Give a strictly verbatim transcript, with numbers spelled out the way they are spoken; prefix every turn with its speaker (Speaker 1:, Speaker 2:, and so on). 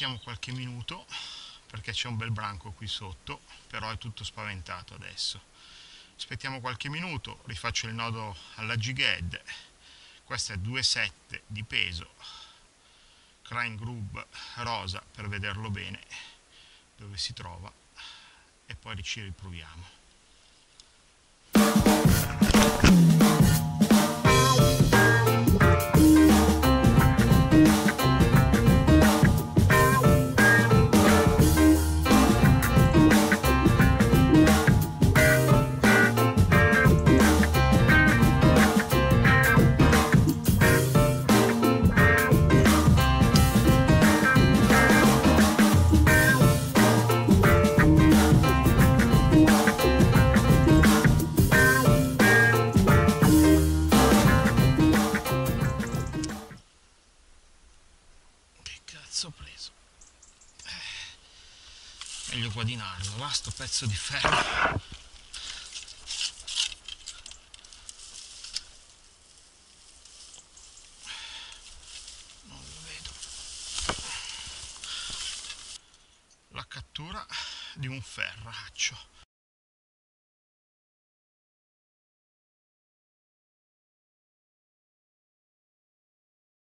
Speaker 1: aspettiamo qualche minuto perché c'è un bel branco qui sotto, però è tutto spaventato adesso. Aspettiamo qualche minuto, rifaccio il nodo alla jig head. Questo è due virgola sette di peso, Crane Grub rosa per vederlo bene dove si trova, e poi ci riproviamo. Ho preso eh, meglio guadinarlo, va sto pezzo di ferro. Non lo vedo. La cattura di un ferraccio.